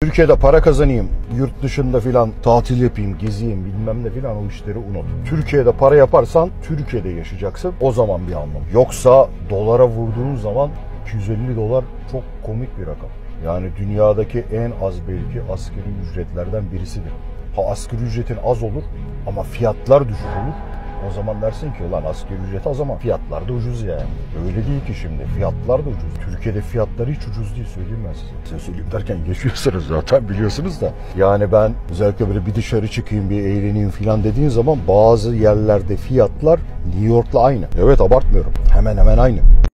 Türkiye'de para kazanayım, yurt dışında filan tatil yapayım, gezeyim bilmem ne filan o işleri unut. Türkiye'de para yaparsan Türkiye'de yaşayacaksın. O zaman bir anlam. Yoksa dolara vurduğun zaman 250 dolar çok komik bir rakam. Yani dünyadaki en az belki asgari ücretlerden birisidir. Ha asgari ücretin az olur ama fiyatlar düşük olur. O zaman dersin ki ulan asgari ücret az ama fiyatlar da ucuz yani. Öyle değil ki şimdi. Fiyatlar da ucuz. Türkiye'de fiyatları hiç ucuz değil söyleyeyim ben size. Size söyleyeyim derken geçiyorsunuz zaten biliyorsunuz da. Yani ben özellikle böyle bir dışarı çıkayım bir eğleneyim falan dediğin zaman bazı yerlerde fiyatlar New York'la aynı. Evet abartmıyorum. Hemen hemen aynı.